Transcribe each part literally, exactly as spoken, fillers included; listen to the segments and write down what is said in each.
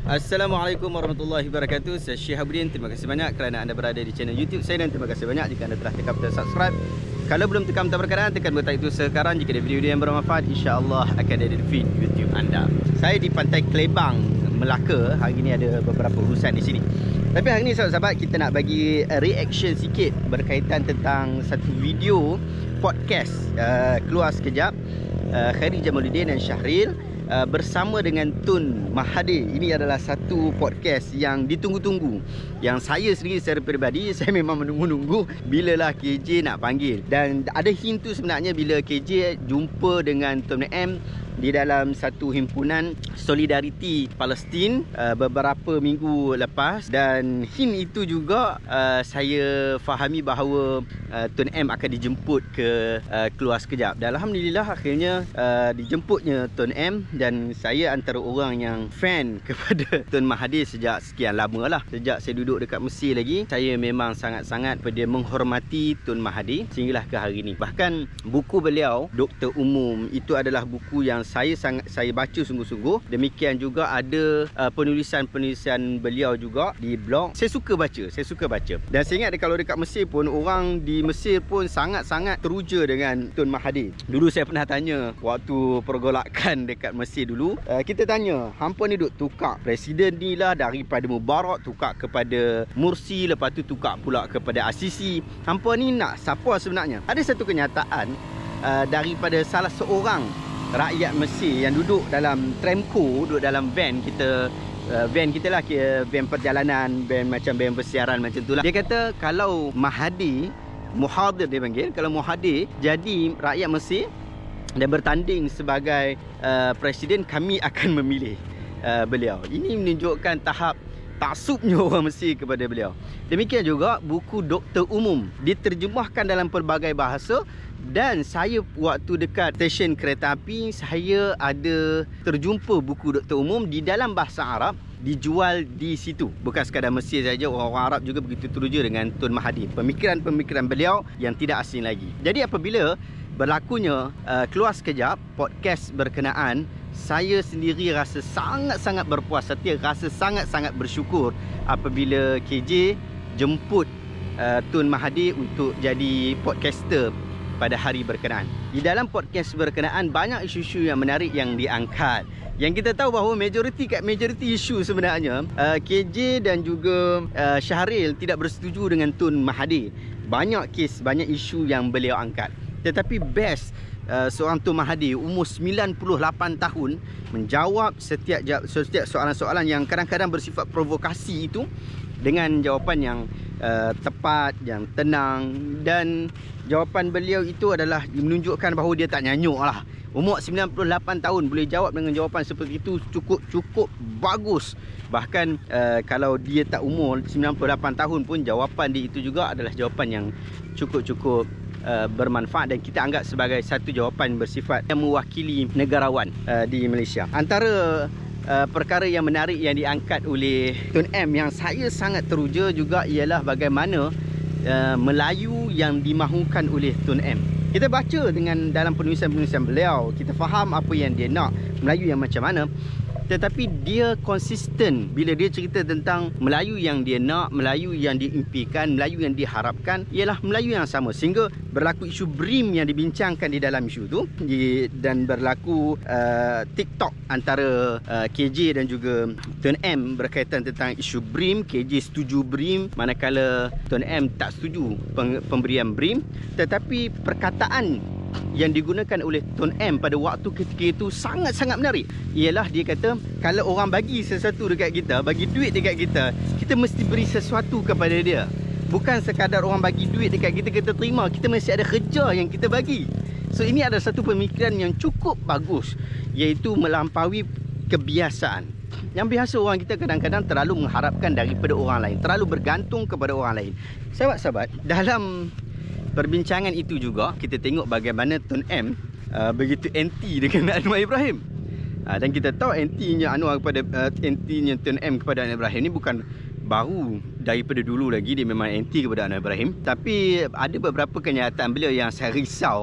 Assalamualaikum warahmatullahi wabarakatuh. Saya Syekh Habudin. Terima kasih banyak kerana anda berada di channel YouTube saya, dan terima kasih banyak jika anda telah tekan butang subscribe. Kalau belum tekan butang berkanan, tekan butang itu sekarang. Jika ada video yang bermanfaat, insya-Allah akan ada di feed YouTube anda. Saya di Pantai Klebang, Melaka. Hari ini ada beberapa urusan di sini. Tapi hari ini sahabat-sahabat, kita nak bagi reaction sikit berkaitan tentang satu video podcast uh, keluar sekejap, uh, Khairi Jamaluddin dan Syahril Uh, bersama dengan Tun Mahathir. Ini adalah satu podcast yang ditunggu-tunggu, yang saya sendiri secara peribadi saya memang menunggu-nunggu bilalah K J nak panggil. Dan ada hint tu sebenarnya bila K J jumpa dengan Tun M di dalam satu himpunan Solidariti Palestin uh, beberapa minggu lepas. Dan hint itu juga uh, saya fahami bahawa uh, Tun M akan dijemput ke uh, keluar sekejap. Dan Alhamdulillah akhirnya uh, dijemputnya Tun M. Dan saya antara orang yang fan kepada Tun Mahathir sejak sekian lama lah. Sejak saya duduk dekat Mesir lagi, saya memang sangat-sangat pada menghormati Tun Mahathir sehinggalah ke hari ini. Bahkan buku beliau, Doktor Umum, itu adalah buku yang saya sangat saya baca sungguh-sungguh. Demikian juga ada uh, penulisan-penulisan beliau juga di blog. Saya suka baca, saya suka baca. Dan saya ingat kalau dekat Mesir pun, orang di Mesir pun sangat-sangat teruja dengan Tun Mahathir. Dulu saya pernah tanya waktu pergolakan dekat Mesir Mesir dulu, uh, kita tanya, hampa ni duk tukar presiden ni lah, daripada Mubarak tukar kepada Mursi, lepas tu tukar pula kepada Asisi. Hampa ni nak siapa sebenarnya? Ada satu kenyataan uh, daripada salah seorang rakyat Mesir yang duduk dalam tramco, duduk dalam van kita, uh, van kita lah, van perjalanan, van macam van persiaran macam tu lah. Dia kata kalau Mahathir, Muhadir dia panggil, kalau Muhathir jadi rakyat Mesir dan bertanding sebagai uh, presiden, kami akan memilih uh, beliau. Ini menunjukkan tahap taksubnya orang Mesir kepada beliau. Demikian juga buku Doktor Umum diterjemahkan dalam pelbagai bahasa. Dan saya waktu dekat stesen kereta api, saya ada terjumpa buku Doktor Umum di dalam bahasa Arab dijual di situ. Bukan sekadar Mesir saja, orang-orang Arab juga begitu teruja dengan Tun Mahathir. Pemikiran-pemikiran beliau yang tidak asing lagi. Jadi apabila berlakunya uh, keluar sekejap podcast berkenaan, saya sendiri rasa sangat-sangat berpuas hati, rasa sangat-sangat bersyukur apabila K J jemput uh, Tun Mahathir untuk jadi podcaster pada hari berkenaan. Di dalam podcast berkenaan banyak isu-isu yang menarik yang diangkat. Yang kita tahu bahawa majoriti kat majoriti isu sebenarnya uh, K J dan juga uh, Syahril tidak bersetuju dengan Tun Mahathir. Banyak kes, banyak isu yang beliau angkat. Tetapi best uh, seorang Tun Mahathir umur sembilan puluh lapan tahun menjawab setiap setiap soalan-soalan yang kadang-kadang bersifat provokasi itu dengan jawapan yang uh, tepat, yang tenang. Dan jawapan beliau itu adalah menunjukkan bahawa dia tak nyanyuk lah. Umur sembilan puluh lapan tahun boleh jawab dengan jawapan seperti itu, cukup-cukup bagus. Bahkan uh, kalau dia tak umur sembilan puluh lapan tahun pun, jawapan dia itu juga adalah jawapan yang cukup-cukup Uh, bermanfaat dan kita anggap sebagai satu jawapan bersifat yang mewakili negarawan uh, di Malaysia. Antara uh, perkara yang menarik yang diangkat oleh Tun M yang saya sangat teruja juga ialah bagaimana uh, Melayu yang dimahukan oleh Tun M. Kita baca dengan dalam penulisan-penulisan beliau, kita faham apa yang dia nak, Melayu yang macam mana. Tetapi dia konsisten bila dia cerita tentang Melayu yang dia nak, Melayu yang diimpikan, Melayu yang diharapkan ialah Melayu yang sama. Sehingga berlaku isu B R I M yang dibincangkan di dalam isu tu, dan berlaku uh, TikTok antara uh, K J dan juga Tun M berkaitan tentang isu B R I M. K J setuju B R I M, manakala Tun M tak setuju pemberian B R I M. Tetapi perkataan yang digunakan oleh Tun M pada waktu ketika itu sangat-sangat menarik. Ialah dia kata, kalau orang bagi sesuatu dekat kita, bagi duit dekat kita, kita mesti beri sesuatu kepada dia. Bukan sekadar orang bagi duit dekat kita, kita terima. Kita mesti ada kerja yang kita bagi. So ini ada satu pemikiran yang cukup bagus, iaitu melampaui kebiasaan. Yang biasa orang kita kadang-kadang terlalu mengharapkan daripada orang lain, terlalu bergantung kepada orang lain. Sahabat-sahabat, dalam perbincangan itu juga kita tengok bagaimana Tun M uh, begitu anti dengan Anwar Ibrahim. Uh, dan kita tahu antinya Anwar kepada uh, antinya Tun M kepada Anwar Ibrahim ni bukan baru, daripada dulu lagi dia memang anti kepada Anwar Ibrahim. Tapi ada beberapa kenyataan beliau yang saya risau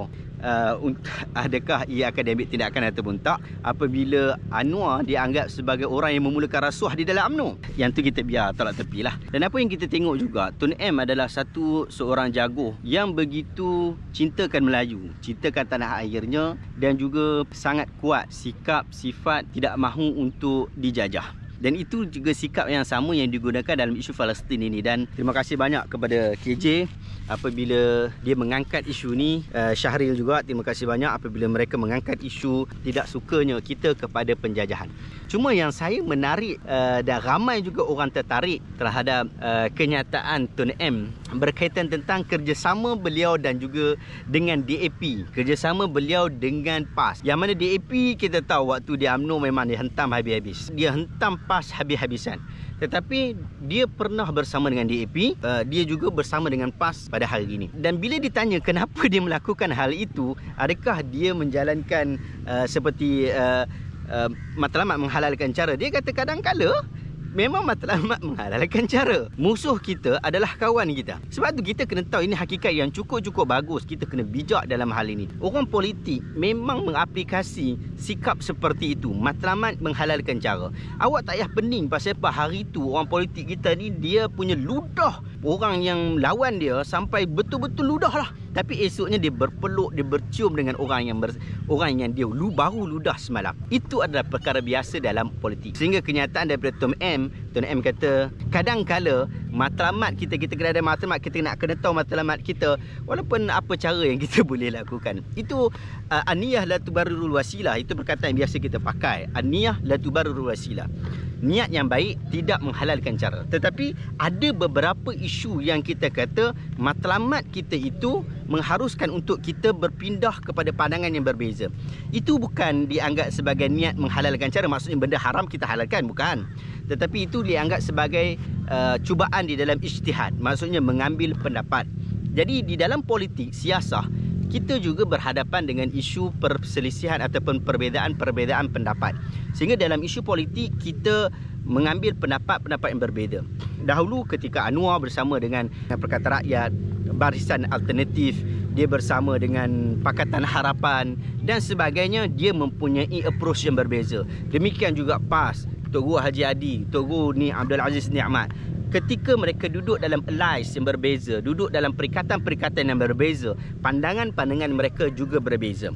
uh, adakah ia akan diambil tindakan ataupun tak apabila Anwar dianggap sebagai orang yang memulakan rasuah di dalam UMNO. Yang tu kita biar tolak tepi lah. Dan apa yang kita tengok juga, Tun M adalah satu seorang jago yang begitu cintakan Melayu, cintakan tanah airnya, dan juga sangat kuat sikap sifat tidak mahu untuk dijajah. Dan itu juga sikap yang sama yang digunakan dalam isu Palestin ini. Dan terima kasih banyak kepada K J apabila dia mengangkat isu ni. uh, Syahril juga terima kasih banyak apabila mereka mengangkat isu tidak sukanya kita kepada penjajahan. Cuma yang saya menarik uh, dan ramai juga orang tertarik terhadap uh, kenyataan Tun M berkaitan tentang kerjasama beliau dan juga dengan D A P, kerjasama beliau dengan P A S. Yang mana D A P kita tahu waktu di UMNO memang dia hentam habis-habis, dia hentam P A S habis-habisan. Tetapi dia pernah bersama dengan D A P, uh, dia juga bersama dengan P A S pada hari ini. Dan bila ditanya kenapa dia melakukan hal itu, adakah dia menjalankan uh, seperti uh, uh, matlamat menghalalkan cara, dia kata kadang-kala memang matlamat menghalalkan cara. Musuh kita adalah kawan kita. Sebab tu kita kena tahu ini hakikat yang cukup-cukup bagus. Kita kena bijak dalam hal ini. Orang politik memang mengaplikasi sikap seperti itu, matlamat menghalalkan cara. Awak tak payah pening pasal apa hari tu orang politik kita ni dia punya ludah orang yang lawan dia sampai betul-betul ludah lah. Tapi esoknya dia berpeluk, dia bercium dengan orang yang ber, orang yang dia lu, baru ludah semalam. Itu adalah perkara biasa dalam politik. Sehingga kenyataan daripada Tun M, Tun M kata kadang-kala matlamat kita, kita kena ada matlamat, kita nak kena tahu matlamat kita walaupun apa cara yang kita boleh lakukan. Itu uh, aniyah la tubarrirul wasilah. Itu perkataan yang biasa kita pakai. Aniyah la tubarrirul wasilah. Niat yang baik tidak menghalalkan cara. Tetapi ada beberapa isu yang kita kata matlamat kita itu mengharuskan untuk kita berpindah kepada pandangan yang berbeza. Itu bukan dianggap sebagai niat menghalalkan cara, maksudnya benda haram kita halalkan, bukan. Tetapi itu dianggap sebagai uh, cubaan di dalam ijtihad, maksudnya mengambil pendapat. Jadi di dalam politik, siasah, kita juga berhadapan dengan isu perselisihan ataupun perbezaan-perbezaan pendapat. Sehingga dalam isu politik kita mengambil pendapat-pendapat yang berbeza. Dahulu ketika Anwar bersama dengan Perkataan Rakyat, Barisan Alternatif, dia bersama dengan Pakatan Harapan dan sebagainya, dia mempunyai approach yang berbeza. Demikian juga P A S, Tok Guru Haji Adi, Tok Guru ni Abdul Aziz Ni'mat. Ketika mereka duduk dalam alliance yang berbeza, duduk dalam perikatan-perikatan yang berbeza, pandangan-pandangan mereka juga berbeza.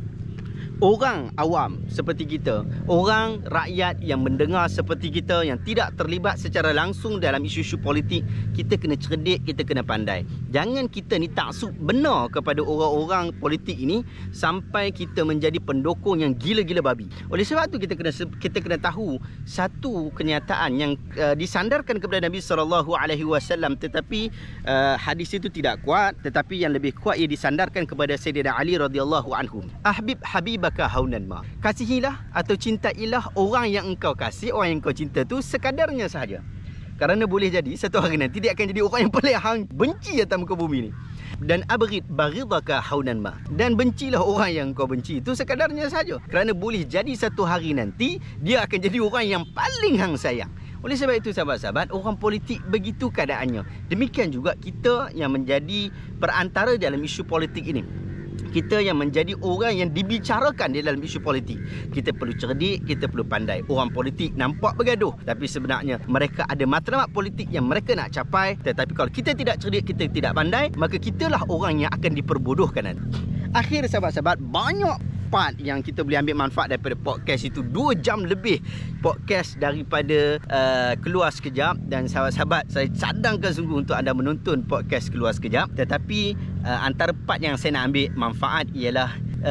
Orang awam seperti kita, orang rakyat yang mendengar seperti kita, yang tidak terlibat secara langsung dalam isu-isu politik, kita kena cerdik, kita kena pandai. Jangan kita ni taksub benar kepada orang-orang politik ini sampai kita menjadi pendukung yang gila-gila babi. Oleh sebab tu kita kena kita kena tahu satu kenyataan yang uh, disandarkan kepada Nabi sallallahu alaihi wasallam, tetapi uh, hadis itu tidak kuat, tetapi yang lebih kuat ia disandarkan kepada Sayyidina Ali radhiyallahu anhu. Ahbib habib haunan ma. Kasihilah atau cintailah orang yang engkau kasih, orang yang engkau cinta tu sekadarnya sahaja. Kerana boleh jadi satu hari nanti dia akan jadi orang yang paling hang benci atas muka bumi ni. Dan abrid baridaka haunan ma. Dan bencilah orang yang kau benci itu sekadarnya sahaja. Kerana boleh jadi satu hari nanti dia akan jadi orang yang paling hang sayang. Oleh sebab itu sahabat-sahabat, orang politik begitu keadaannya. Demikian juga kita yang menjadi perantara dalam isu politik ini. Kita yang menjadi orang yang dibicarakan di dalam isu politik. Kita perlu cerdik, kita perlu pandai. Orang politik nampak bergaduh, tapi sebenarnya mereka ada matlamat politik yang mereka nak capai. Tetapi kalau kita tidak cerdik, kita tidak pandai, maka kitalah orang yang akan diperbodohkan nanti. Akhir sahabat-sahabat, banyak part yang kita boleh ambil manfaat daripada podcast itu. Dua jam lebih podcast daripada uh, Keluar Sekejap. Dan sahabat-sahabat, saya cadangkan sungguh untuk anda menonton podcast Keluar Sekejap. Tetapi uh, antara part yang saya nak ambil manfaat ialah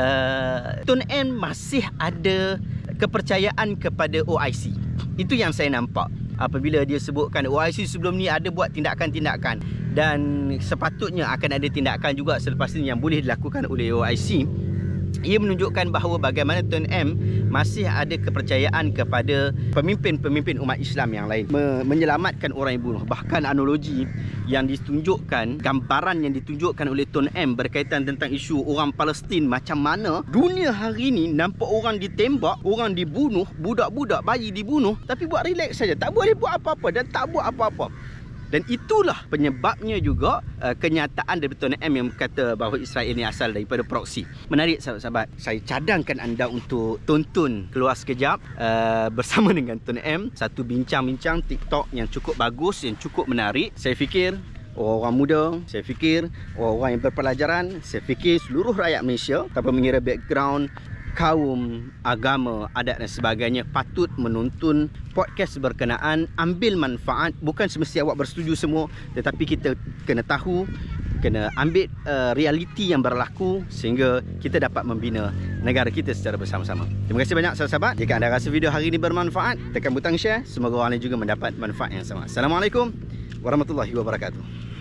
uh, Tun M masih ada kepercayaan kepada O I C. Itu yang saya nampak apabila dia sebutkan O I C sebelum ni ada buat tindakan-tindakan, dan sepatutnya akan ada tindakan juga selepas ini yang boleh dilakukan oleh O I C. Ia menunjukkan bahawa bagaimana Tun M masih ada kepercayaan kepada pemimpin-pemimpin umat Islam yang lain, Me menyelamatkan orang yang bunuh. Bahkan analogi yang ditunjukkan, gambaran yang ditunjukkan oleh Tun M berkaitan tentang isu orang Palestin, macam mana dunia hari ini nampak orang ditembak, orang dibunuh, budak-budak bayi dibunuh, tapi buat relax saja, tak boleh buat apa-apa dan tak buat apa-apa. Dan itulah penyebabnya juga uh, kenyataan dari Tony M yang kata bahawa Israel ini asal daripada proksi. Menarik sahabat-sahabat. Saya cadangkan anda untuk tonton keluar sekejap uh, bersama dengan Tony M. Satu bincang-bincang TikTok yang cukup bagus, yang cukup menarik. Saya fikir orang-orang muda, saya fikir orang-orang yang berpelajaran, saya fikir seluruh rakyat Malaysia tanpa mengira background, kaum, agama, adat dan sebagainya patut menonton podcast berkenaan. Ambil manfaat. Bukan semesti awak bersetuju semua, tetapi kita kena tahu, kena ambil uh, realiti yang berlaku sehingga kita dapat membina negara kita secara bersama-sama. Terima kasih banyak sahabat-sahabat. Jika anda rasa video hari ini bermanfaat, tekan butang share. Semoga orang lain juga mendapat manfaat yang sama. Assalamualaikum warahmatullahi wabarakatuh.